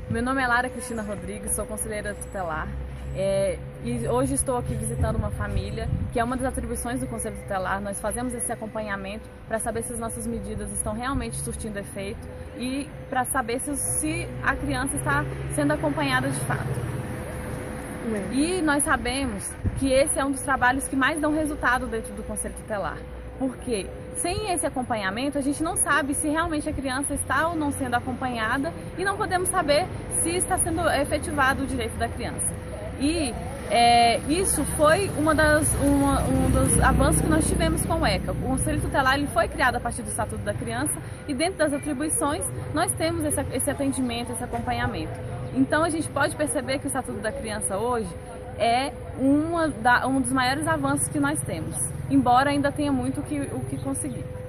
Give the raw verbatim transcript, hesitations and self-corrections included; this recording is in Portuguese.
Meu nome é Lara Cristina Rodrigues, sou conselheira tutelar é, e hoje estou aqui visitando uma família que é uma das atribuições do Conselho Tutelar. Nós fazemos esse acompanhamento para saber se as nossas medidas estão realmente surtindo efeito e para saber se, se a criança está sendo acompanhada de fato. E nós sabemos que esse é um dos trabalhos que mais dão resultado dentro do Conselho Tutelar. Porque sem esse acompanhamento a gente não sabe se realmente a criança está ou não sendo acompanhada e não podemos saber se está sendo efetivado o direito da criança. E é, isso foi uma das, uma, um dos avanços que nós tivemos com o ECA. O Conselho Tutelar ele foi criado a partir do Estatuto da Criança e dentro das atribuições nós temos esse, esse atendimento, esse acompanhamento. Então a gente pode perceber que o Estatuto da Criança hoje é uma da, um dos maiores avanços que nós temos, embora ainda tenha muito o que, o que conseguir.